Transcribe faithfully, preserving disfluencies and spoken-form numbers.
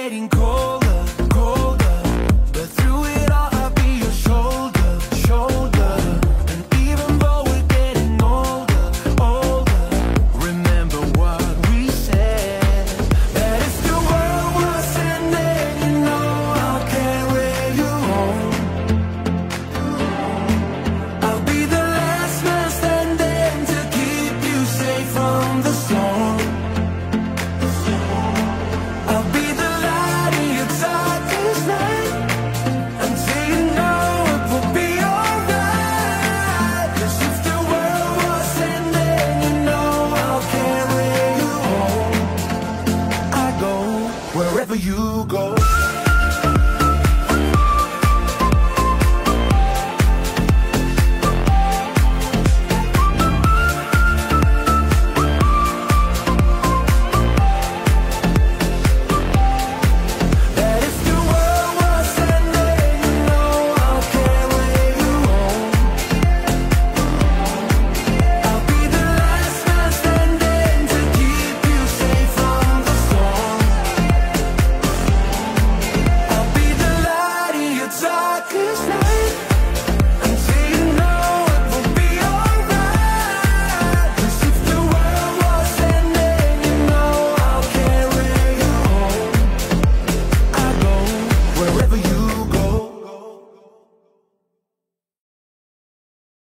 getting colder, colder, but through it all I'll be your shoulder, shoulder. And even though we're getting older, older, remember what we said, that if the world was ending, you know I'll carry you home. I'll be the last man standing to keep you safe from the storm. I'll be the light in your darkest night, until you know it will be alright. 'Cause if the world was ending, you know I'll carry you home. I go wherever you go.